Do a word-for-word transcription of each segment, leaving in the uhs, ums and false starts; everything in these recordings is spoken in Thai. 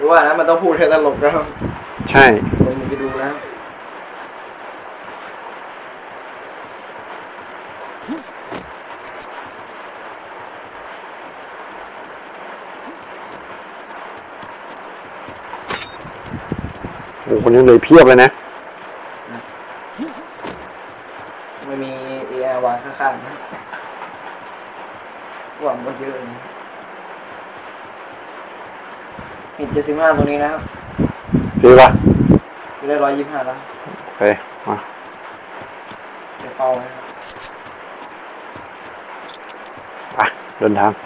รู้ว่านะมันต้องพูดให้ตลกนะครับใช่ลองไปดูนะโอ้คนนี้เลยเพียบเลยนะไม่มีเอไอวางข้างๆนะหวังว่าเยอะนะเห็นเจ็ดสิบห้าตรงนี้นะครับซื้อป่ะซื้อได้ร้อยยี่สิบห้าแล้วโอเคมาไปเฝ้านะครับไปเดินทาง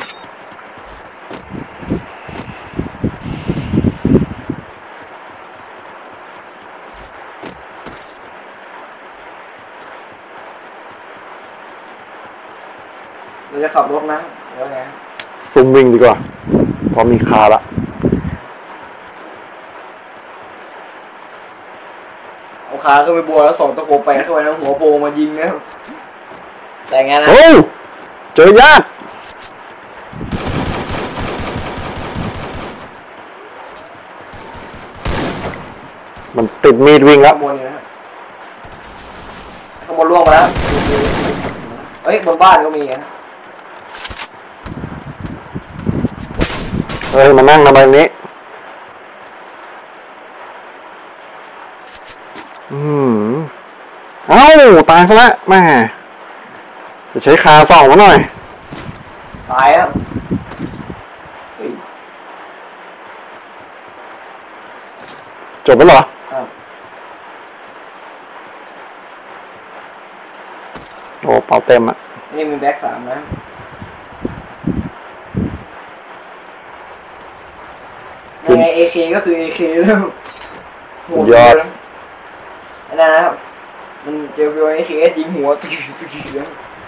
เราจะขับรถนะเดี๋ยวไงซุ่มวิ่งดีกว่าพอมีคาละเอาขาขึ้นไปบัวแล้วส่องตะโกนไปเข้าไปแล้วหัวโผล่มายิงนะแต่ไงนะโอ้เจอยากมันติดมีดวิ่งแล้วข้างบนนี่นะข้างบนล่วงมาแล้วเฮ้ยบนบ้านก็มีนะเฮ้ยมานั่งทำไมนี้อืมเอ้าตายซะละแม่จะใช้คาส่องมาหน่อยตายแล้วจบแล้วเหรอโอ้เป่าเต็มอ่ะนี่มีแบ็คสามนะยังไง เอ เค ก็คือ เอ เค แล้วยอดอันนั้นนะครับมันเจอวิว เอ เค ยิงหัวตุ๊กตุ๊กเลย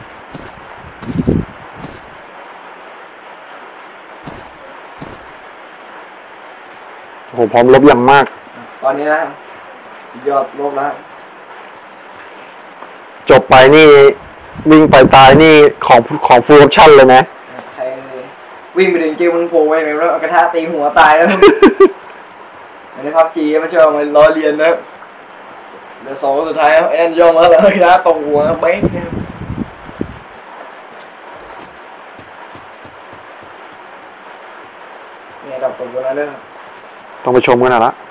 โอ้โหพร้อมลบอย่างมากตอนนี้นะยอดลบแล้วจบไปนี่วิ่งไปตายนี่ของของฟูลออปชั่นเลยนะใช่วิ่งไปถึงเกมมันโผล่ไปแล้วกระทะตีหัวตายแล้วในพับจีมันชอบมาล้อเลียนนะเดี๋ยวสองสุดท้ายครับแอนยอมมาแล้วกระทะตกหัวเบ้งเนี่ยดับตกหัวแล้วเด้อต้องไปชมกันหน่อยละ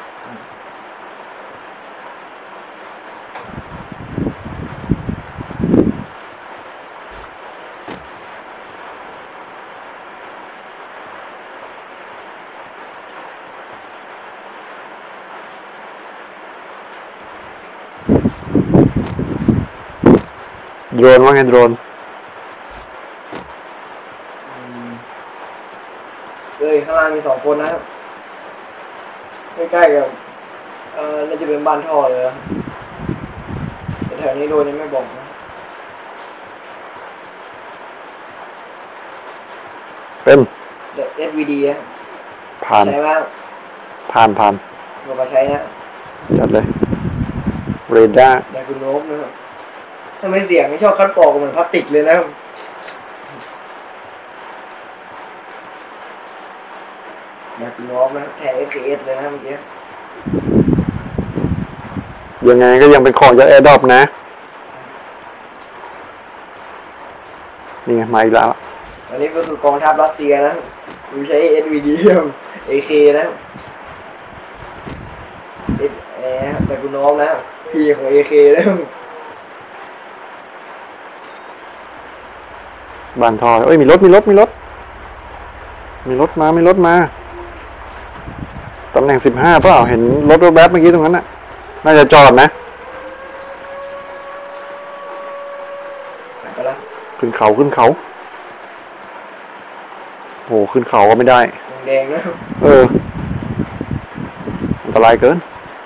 โดรนว่าไงโดรนเลยข้างล่างมีสองคนนะครับใกล้ๆกับเอ่อน่าจะเป็นบ้านท่อเลยแต่แถวนี้โดนยังไม่บอกนะเป็นเอส วี ดีผ่านใช่ไหมผ่านผ่านเรามาใช้นะจัดเลยเรดาร์อย่าคุณโน้มนะครับทำไมเสียงไม่ชอบคัดกรองเหมือนพลาสติกเลยนะอย่าคุณโน้มนะแทน เอฟ พี เอส เลยนะเมื่อกี้ยังไงก็ยังเป็นของจากแอร์ดรอปนะนี่ไงมาอีกแล้วอันนี้ก็คือกองทัพรัสเซียนะดูใช้ เอส วี ดี เอ เค นะเอเอแต่คุณน้องนะพี่ของ เอ เค นะบ้านทอเอ้ยมีรถมีรถมีรถมีรถมามีรถมาตำแหน่งสิบห้าเปล่าเห็นรถแวบเมื่อกี้ตรงนั้นน่ะน่าจะจอดนะขึ้นเขาขึ้นเขาโอ้ขึ้นเขาก็ไม่ได้แดงนะเอออันตรายเกิน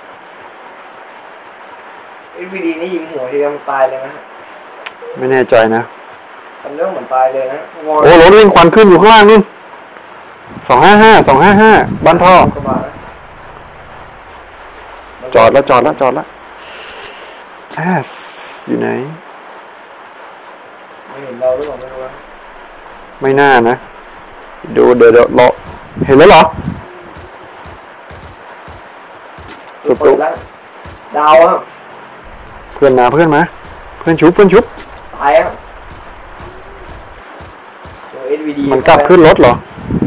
เอส วี ดี นี่ยิงหัวทีเดียวตายเลยนะไม่แน่ใจนะทำเรื่องเหมือนตายเลยนะโอ้รถวิ่งควันขึ้นอยู่ข้างล่างนู่นสองห้าห้าสองห้าห้าบ้านท่อจอดแล้วจอดแล้วจอดแล้วแอสอยู่ไหนไม่เห็นเราหรือเปล่าไม่รู้นะไม่น่านะดูเดี๋ยวเดี๋ยวรอเห็นแล้วเหรอสุดเปิดแล้วดาวครับเพื่อนมาเพื่อนมาเพื่อนชุบเพื่อนชุบตายครับตัว เอส วี ดีมันกลับขึ้นรถเหรอ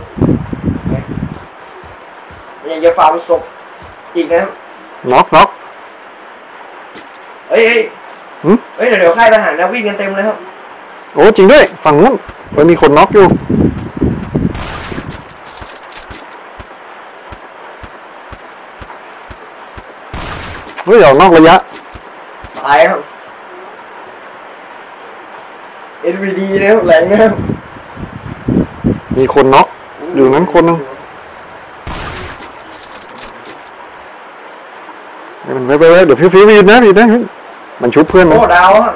ยังจะฟาร์มศพอีกนะน็อกน็อกเฮ้ยเฮ้ยหืมเฮ้ยเดี๋ยวเดี๋ยวค่ายทหารนะวิ่งกันเต็มเลยครับโอ้จริงด้วยฝั่งนู้นมันมีคนน็อกอยู่เฮ้ยเอานอกระยะตายครับ เอส วี ดี นะครับแหลงนะครับมีคนน็อกอยู่นั้นคนหนึงเดี๋ยวมันไปไปเดี๋ยวฟิวฟิวไปหยุดนะหยุดนะมันชุบเพื่อนมัโอ้นดาวครับ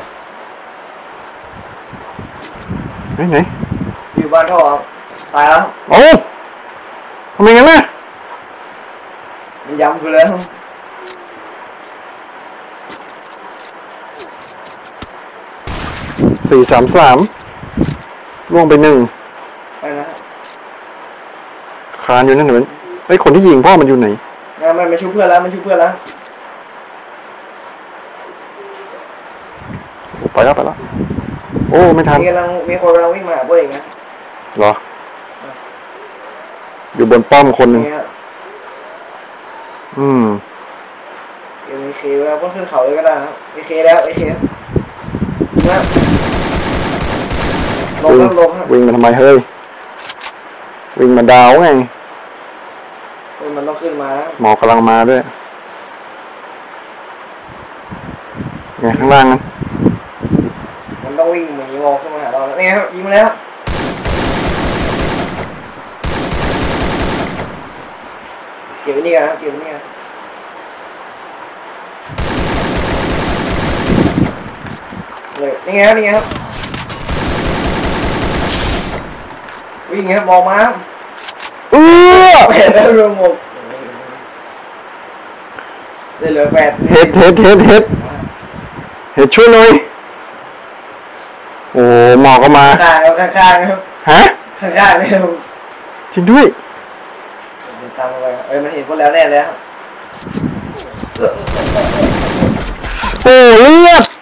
ไหนไหนอยู่บ้านท่อครับตายแล้วโอ้ทำไมงั้นน่ะมันย้ำกูเลยครับสี่สามสามล่วงไปหนึ่งไปนะครับคานอยู่นั่นเหมือนไอ้ยคนที่ยิงพ่อมันอยู่ไหนงานมันมาชุบเพื่อนแล้วมันชุบเพื่อนแล้วไปแล้วไปแล้วโอ้ไม่ทันมีกำลังมีคนกำลังวิ่งมาหาพวกเองนะเหรออยู่บนป้อมคนหนึ่งนี่ครับอืมเดี๋ยวมีเคแล้วก็ขึ้นเขาเลยก็ได้ครับมีเคแล้วมีเคนะลงวิ่งแล้วลงครับวิ่งมาทำไมเฮ้ยวิ่งมาดาวไงเฮ้ยมันต้องขึ้นมาแล้วหมอกำลังมาด้วยไงข้างล่างนั้นมันต้องวิ่งหนีงอขึ้นมาหาเราแล้วนี่ครับยิงมาแล้วเก็บไว้นี่กันครับเก็บไว้นี่กันเลยนี่ไงครับนี่ไงครับวิ่งไงครับมองมาครับเออแปดแล้วรวมหมดได้เหลือแปดเฮ็ดเฮ็ดเฮ็ดเฮ็ดเฮ็ดช่วยหน่อยโอ้หมอกก็มาข้างๆครับข้างๆครับฮะข้างๆเลยครับจริงด้วยเดี๋ยวตามไปครับเอ้ยมันเห็นพวกแล้วแน่เลยครับโอ้เลือด